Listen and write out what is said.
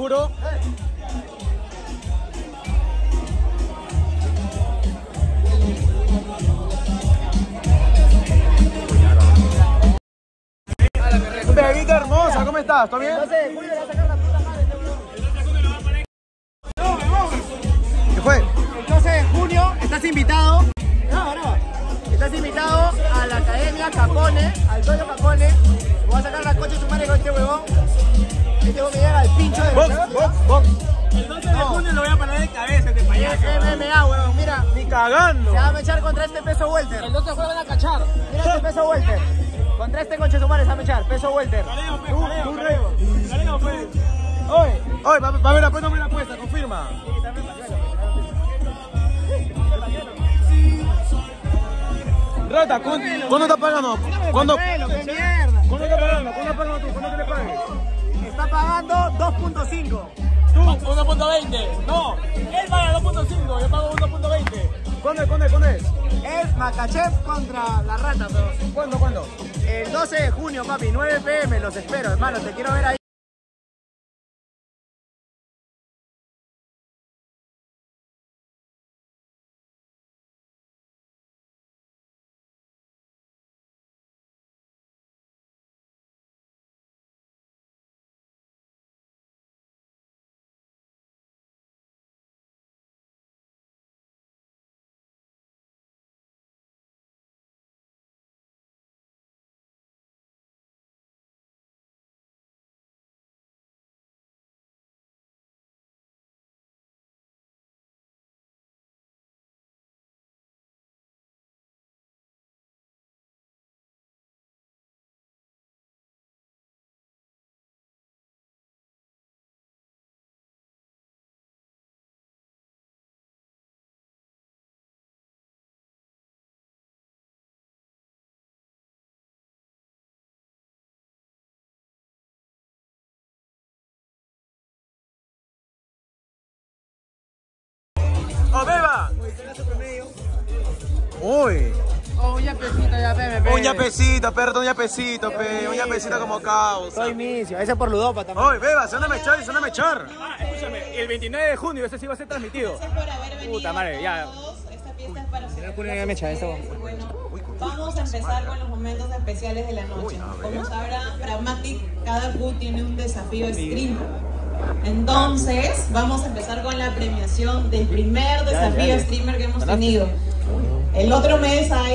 oscuro. Bebita hermosa, ¿cómo estás? ¿Todo bien? Entonces, Julio le va a sacar la puta madre, ¿Qué fue? El 12 de junio estás invitado. No. Estás invitado a la Academia Capone, al Dojo Capone. Voy a sacar la coche de su madre con este huevón. Este huevón me llega al pincho de Box. El 12 de junio lo voy a parar de cabeza, este payaso. MMA, huevón, mira. Ni cagando. Se va a mechar contra este peso welter. El 12 de junio van a cachar. Mira este peso welter. Contra este coche de su madre se va a mechar, peso welter. Galego, pues. Oye, va a haber una apuesta, confirma. Rata, ¿cuándo está pagando? ¿Cuándo? ¡Qué mierda! ¿Cuándo está pagando? ¿Cuándo pagas tú? ¿Cuándo te le pagues? Está pagando 2.5. Tú, 1.20. No, él paga 2.5, yo pago 1.20. ¿Cuándo es? Es Makachev contra la rata, pero. ¿Cuándo? El 12 de junio, papi, 9 PM, los espero, hermano, te quiero ver ahí. ¡Oh, beba! Uy. Oh, un yapecito, ya, pe. Un yapecito, perro, un yapecito como causa. Soy misio, ese por Ludopa también. Oye, beba, se van a mechar. Ah, escúchame, el 29 de junio ese sí va a ser transmitido. Gracias por haber venido. Puta madre, ya. Esta fiesta es para ustedes. Ya mecha, eso. Bueno, vamos a empezar con los momentos especiales de la noche. Como sabrán, Pragmatic, cada Q tiene un desafío streamer. Entonces, vamos a empezar con la premiación del primer desafío streamer que hemos tenido. El otro mes hay